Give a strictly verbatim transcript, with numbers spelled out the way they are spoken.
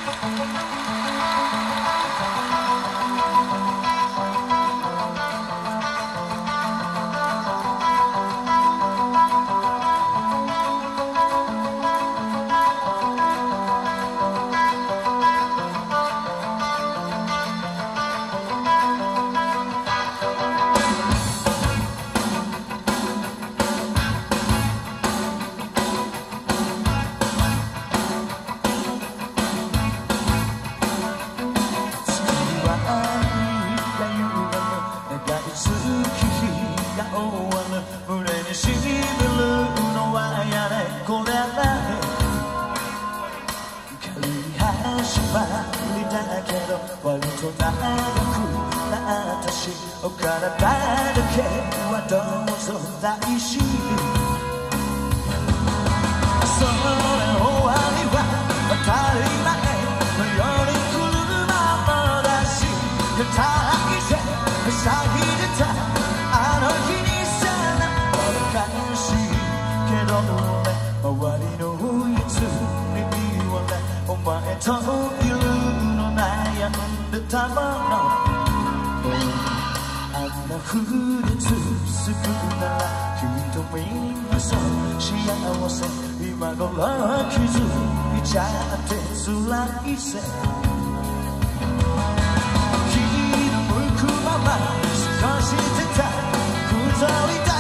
割と長くなったし、お体だけはどうぞ大事に。それ終わりは当たり前のように来るままだし、二人で咲いてたあの日にさらもどかしいけどね、周りのやつにはね、お前といるの悩んでたもの、あんな風で続くならきっとみんなそう幸せ、今頃気づいちゃって辛いぜ。気の向くまま少しずつ太りだ